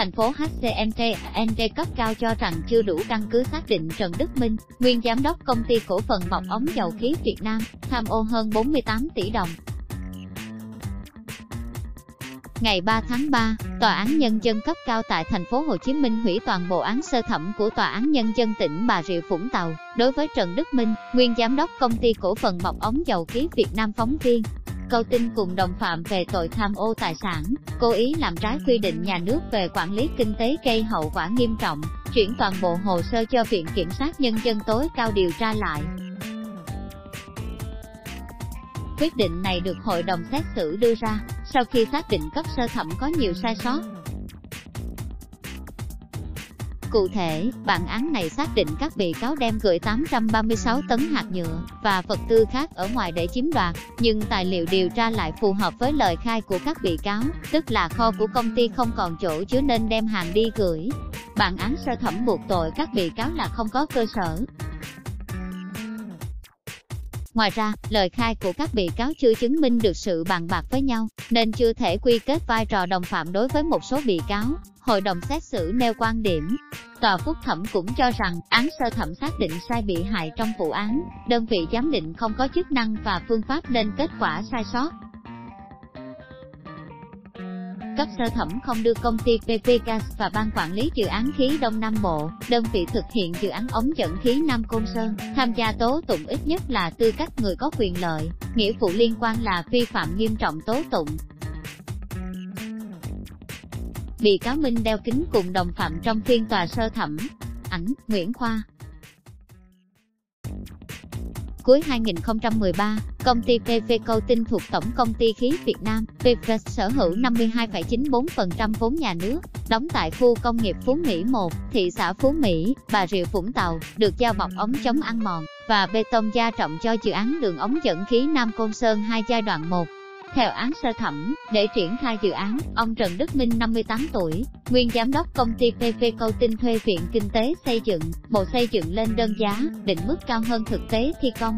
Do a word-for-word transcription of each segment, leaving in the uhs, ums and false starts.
thành phố hát xê em tê en đê cấp cao cho rằng chưa đủ căn cứ xác định Trần Đức Minh, nguyên giám đốc công ty cổ phần bọc ống dầu khí Việt Nam, tham ô hơn bốn mươi tám tỷ đồng. Ngày ba tháng ba, Tòa án Nhân dân cấp cao tại thành phố Hồ Chí Minh hủy toàn bộ án sơ thẩm của Tòa án Nhân dân tỉnh Bà Rịa Vũng Tàu đối với Trần Đức Minh, nguyên giám đốc công ty cổ phần bọc ống dầu khí Việt Nam. Phóng viên Câu Tin cùng đồng phạm về tội tham ô tài sản, cố ý làm trái quy định nhà nước về quản lý kinh tế gây hậu quả nghiêm trọng, chuyển toàn bộ hồ sơ cho Viện Kiểm sát Nhân dân tối cao điều tra lại. Quyết định này được hội đồng xét xử đưa ra sau khi xác định cấp sơ thẩm có nhiều sai sót. Cụ thể, bản án này xác định các bị cáo đem gửi tám trăm ba mươi sáu tấn hạt nhựa và vật tư khác ở ngoài để chiếm đoạt, nhưng tài liệu điều tra lại phù hợp với lời khai của các bị cáo, tức là kho của công ty không còn chỗ chứa nên đem hàng đi gửi. Bản án sơ thẩm buộc tội các bị cáo là không có cơ sở. Ngoài ra, lời khai của các bị cáo chưa chứng minh được sự bàn bạc với nhau, nên chưa thể quy kết vai trò đồng phạm đối với một số bị cáo. Hội đồng xét xử nêu quan điểm. Tòa phúc thẩm cũng cho rằng, án sơ thẩm xác định sai bị hại trong vụ án, đơn vị giám định không có chức năng và phương pháp nên kết quả sai sót. Cấp sơ thẩm không đưa công ty pê pê Gas và Ban Quản lý Dự án Khí Đông Nam Bộ, đơn vị thực hiện dự án ống dẫn khí Nam Côn Sơn, tham gia tố tụng ít nhất là tư cách người có quyền lợi, nghĩa vụ liên quan là vi phạm nghiêm trọng tố tụng. Bị cáo Minh đeo kính cùng đồng phạm trong phiên tòa sơ thẩm. Ảnh, Nguyễn Khoa. Cuối hai nghìn không trăm mười ba, công ty pê vê Câu Tin thuộc Tổng công ty Khí Việt Nam, pê vê sở hữu năm mươi hai phẩy chín bốn phần trăm vốn nhà nước, đóng tại khu công nghiệp Phú Mỹ một, thị xã Phú Mỹ, Bà Rịa Vũng Tàu, được giao bọc ống chống ăn mòn và bê tông gia trọng cho dự án đường ống dẫn khí Nam Côn Sơn hai giai đoạn một. Theo án sơ thẩm, để triển khai dự án, ông Trần Đức Minh năm mươi tám tuổi, nguyên giám đốc công ty pê vê Câu Tin thuê Viện Kinh tế xây dựng, Bộ Xây dựng lên đơn giá, định mức cao hơn thực tế thi công.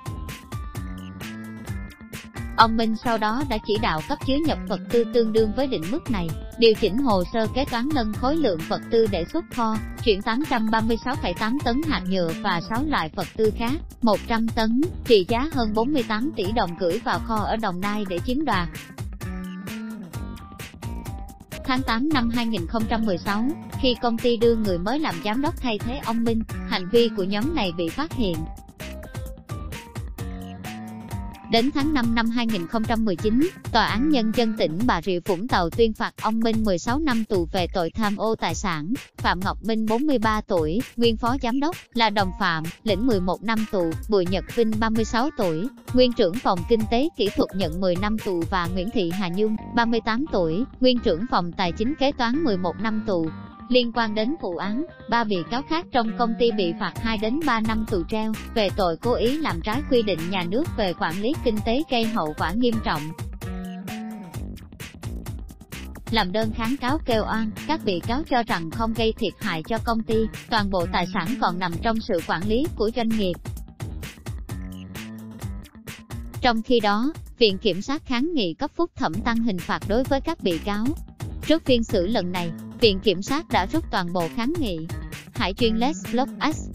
Ông Minh sau đó đã chỉ đạo cấp dưới nhập vật tư tương đương với định mức này, điều chỉnh hồ sơ kế toán nâng khối lượng vật tư để xuất kho, chuyển tám trăm ba mươi sáu phẩy tám tấn hạt nhựa và sáu loại vật tư khác, một trăm tấn, trị giá hơn bốn mươi tám tỷ đồng gửi vào kho ở Đồng Nai để chiếm đoạt. Tháng tám năm hai nghìn không trăm mười sáu, khi công ty đưa người mới làm giám đốc thay thế ông Minh, hành vi của nhóm này bị phát hiện. Đến tháng năm năm hai nghìn không trăm mười chín, Tòa án Nhân dân tỉnh Bà Rịa Vũng Tàu tuyên phạt ông Minh mười sáu năm tù về tội tham ô tài sản. Phạm Ngọc Minh bốn mươi ba tuổi, nguyên phó giám đốc, là đồng phạm, lĩnh mười một năm tù. Bùi Nhật Vinh ba mươi sáu tuổi, nguyên trưởng phòng kinh tế kỹ thuật nhận mười năm tù và Nguyễn Thị Hà Nhung, ba mươi tám tuổi, nguyên trưởng phòng tài chính kế toán mười một năm tù. Liên quan đến vụ án, ba bị cáo khác trong công ty bị phạt hai đến ba năm tù treo, về tội cố ý làm trái quy định nhà nước về quản lý kinh tế gây hậu quả nghiêm trọng. Làm đơn kháng cáo kêu oan, các bị cáo cho rằng không gây thiệt hại cho công ty, toàn bộ tài sản còn nằm trong sự quản lý của doanh nghiệp. Trong khi đó, Viện Kiểm sát kháng nghị cấp phúc thẩm tăng hình phạt đối với các bị cáo. Trước phiên xử lần này, Viện Kiểm sát đã rút toàn bộ kháng nghị. Hải Chuyên Let's Block Us